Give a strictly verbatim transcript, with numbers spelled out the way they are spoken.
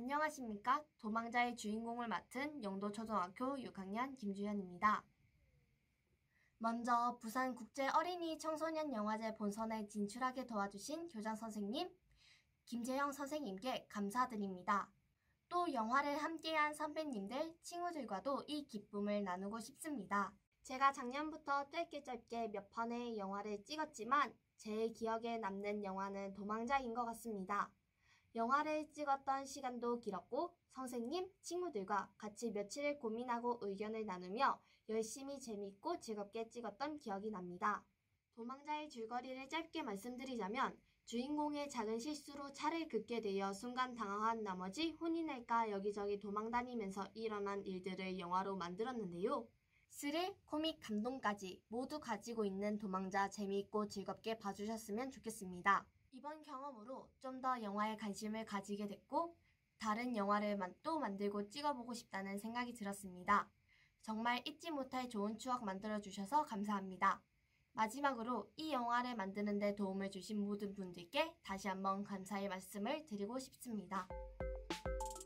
안녕하십니까? 도망자의 주인공을 맡은 영도초등학교 육 학년 김주현입니다. 먼저 부산국제어린이 청소년 영화제 본선에 진출하게 도와주신 교장선생님, 김재영 선생님께 감사드립니다. 또 영화를 함께한 선배님들, 친구들과도 이 기쁨을 나누고 싶습니다. 제가 작년부터 짧게 짧게 몇 편의 영화를 찍었지만 제 기억에 남는 영화는 도망자인 것 같습니다. 영화를 찍었던 시간도 길었고 선생님, 친구들과 같이 며칠 고민하고 의견을 나누며 열심히 재밌고 즐겁게 찍었던 기억이 납니다. 도망자의 줄거리를 짧게 말씀드리자면 주인공의 작은 실수로 차를 긋게 되어 순간 당황한 나머지 혼이 날까 여기저기 도망다니면서 일어난 일들을 영화로 만들었는데요. 스릴, 코믹, 감동까지 모두 가지고 있는 도망자 재미있고 즐겁게 봐주셨으면 좋겠습니다. 이번 경험으로 좀 더 영화에 관심을 가지게 됐고 다른 영화를 또 만들고 찍어보고 싶다는 생각이 들었습니다. 정말 잊지 못할 좋은 추억 만들어주셔서 감사합니다. 마지막으로 이 영화를 만드는 데 도움을 주신 모든 분들께 다시 한번 감사의 말씀을 드리고 싶습니다.